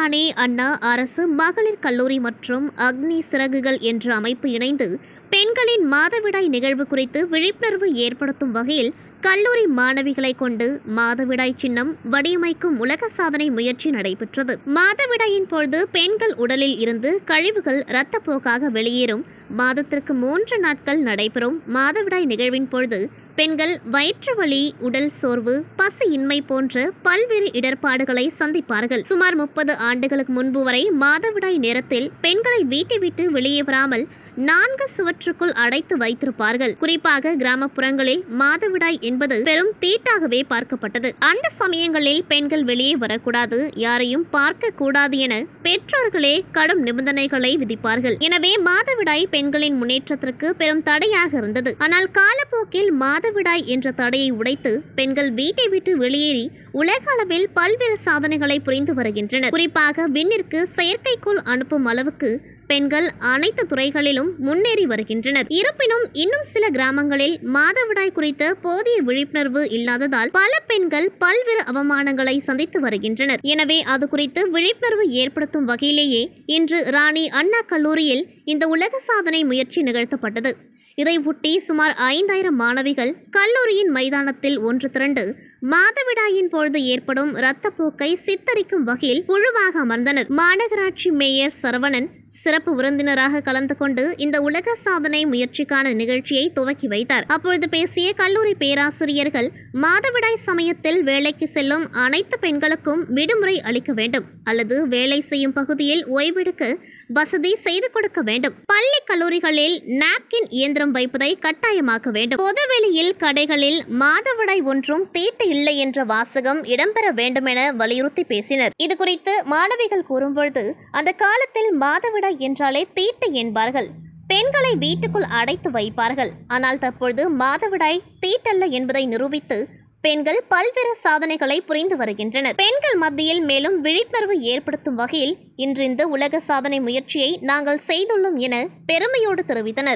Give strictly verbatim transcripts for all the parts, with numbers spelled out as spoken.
ராணி அண்ணா அரசு மகளிர் கல்லூரி மற்றும் அக்னி சிறகுகள் என்ற அமைப்பு இணைந்து பெண்களின் மாதவிடாய் நிகழ்வு குறித்து விழிப்புணர்வு ஏற்படுத்தும் வகையில் கல்லூரி மாணவிகளை கொண்டு மாதவிடாய் சின்னம் வடிவமைக்கும் உலக சாதனை முயற்சி நடைபெற்றது. மாதவிடாயின் பொழுது பெண்கள் உடலில் இருந்து கழிவுகள் இரத்தப்போக்காக வெளியேறும். மாதத்திற்கு மூன்று நாட்கள் நடைபெறும் மாதவிடாய் நிகழ்வின் பொழுது பெண்கள் வயிற்று வலி, உடல் சோர்வு, பசியின்மை போன்ற பல்வேறு இடர்பாடுகளை சந்திப்பார்கள். சுமார் முப்பது ஆண்டுகளுக்கு முன்பு வரை மாதவிடாய் நேரத்தில் பெண்களை வீட்டை விட்டு வெளியே வராமல் நான்கு சுவற்றுக்குள் அடைத்து வைத்திருப்பார்கள். குறிப்பாக கிராமப்புறங்களில் மாதவிடாய் என்பது பெரும் தீட்டாகவே பார்க்கப்பட்டது. அந்த சமயங்களில் பெண்கள் வெளியே வரக்கூடாது, யாரையும் பார்க்க கூடாது என பெற்றோர்களே கடும் நிபந்தனைகளை விதிப்பார்கள். எனவே மாதவிடாய் பெண்களின் முன்னேற்றத்திற்கு பெரும் தடையாக இருந்தது. ஆனால் காலப்போக்கில் மாதவிடாய் என்ற தடையை உடைத்து பெண்கள் வீட்டை விட்டு வெளியேறி உலக அளவில் பல்வேறு சாதனைகளை புரிந்து வருகின்றனர். குறிப்பாக விண்ணிற்கு செயற்கைக்கோள் அனுப்பும் அளவுக்கு பெண்கள் அனைத்து துறைகளிலும் முன்னேறி வருகின்றனர். இருப்பினும் இன்னும் சில கிராமங்களில் மாதவிடாய் குறித்த போதிய விழிப்புணர்வு இல்லாததால் பல பெண்கள் பல்வேறு அவமானங்களை சந்தித்து வருகின்றனர். எனவே அது குறித்து விழிப்புணர்வு ஏற்படுத்தும் வகையிலேயே இன்று ராணி அண்ணா கல்லூரியில் இந்த உலக சாதனை முயற்சி நிகழ்த்தப்பட்டது. இதை ஒட்டி சுமார் ஐந்தாயிரம் மாணவிகள் கல்லூரியின் மைதானத்தில் ஒன்று திரண்டு மாதவிடாயின் பொழுது ஏற்படும் இரத்தப்போக்கை சித்தரிக்கும் வகையில் குழுவாக அமர்ந்தனர். மாநகராட்சி மேயர் சரவணன் சிறப்பு விருந்தினராக கலந்து கொண்டு இந்த உலக சாதனை முயற்சிக்கான நிகழ்ச்சியை துவக்கி வைத்தார். அப்பொழுது பேசிய கல்லூரி பேராசிரியர்கள், மாதவிடாய் சமயத்தில் வேலைக்கு செல்லும் அனைத்து பெண்களுக்கும் விடுமுறை அளிக்க வேண்டும் அல்லது வேலை செய்யும் பகுதியில் ஓய்வெடுக்க வசதி செய்து கொடுக்க வேண்டும். பள்ளி கல்லூரிகளில் நாப்கின் இயந்திரம் வைப்பதை கட்டாயமாக்க வேண்டும். பொதுவெளியில் கடைகளில் மாதவிடாய் ஒன்றும் தீட்டு இல்லை என்ற வாசகம் இடம்பெற வேண்டும் என வலியுறுத்தி பேசினர். இது குறித்து மாணவிகள் கூறும்பொழுது, அந்த காலத்தில் மாதவிடாய் என்றாலே தீட்டு என்பார்கள். பெண்களை வீட்டுக்குள் அடைத்து வைப்பார்கள். ஆனால் தற்பொழுது மாதவிடாய் தீட்டல்ல என்பதை நிரூபித்து பெண்கள் பல்வேறு சாதனைகளை புரிந்து வருகின்றனர். பெண்கள் மத்தியில் மேலும் விழிப்புணர்வு ஏற்படுத்தும் வகையில் இன்று இந்த உலக சாதனை முயற்சியை நாங்கள் செய்துள்ளோம் என பெருமையோடு தெரிவித்தனர்.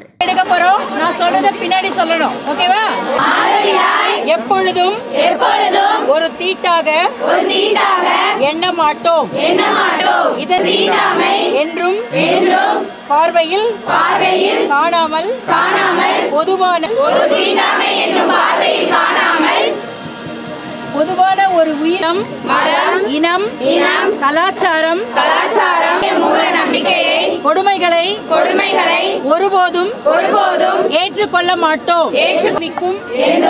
பின்னாடி சொல்லணும், ஓகேவா? எப்பொழுதும் ஒரு தீட்டாக எண்ண மாட்டோம். என்றும் பார்வையில் காணாமல் பொதுவான பொதுவான ஒரு உயிரம், இனம், கலாச்சாரம், மூல நம்பிக்கையை, கொடுமைகளை கொடுமைகளை ஒருபோதும் ஒருபோதும் ஏற்றுக்கொள்ள மாட்டோம். ஏற்றுக்கும்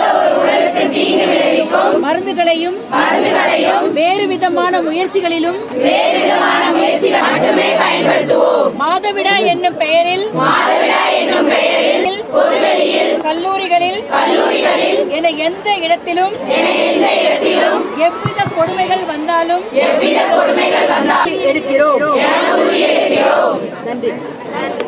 மருந்துகளையும் மருந்துகளையும் வேறு விதமான முயற்சிகளிலும் வேறு விதமான முயற்சிகள் மட்டுமே பயன்படுத்துவோம். மாதவிடாய் என்னும் பெயரில் மாதவிடாய் என்னும் பெயரில் பொதுவெளியில் கல்லூரிகளில் கல்லூரிகளில் என எந்த இடத்திலும் எந்த இடத்திலும் எவ்வித கொடுமைகள் வந்தாலும் எவ்வித கொடுமைகள் வந்தாலும் எடுக்கிறோம். நன்றி.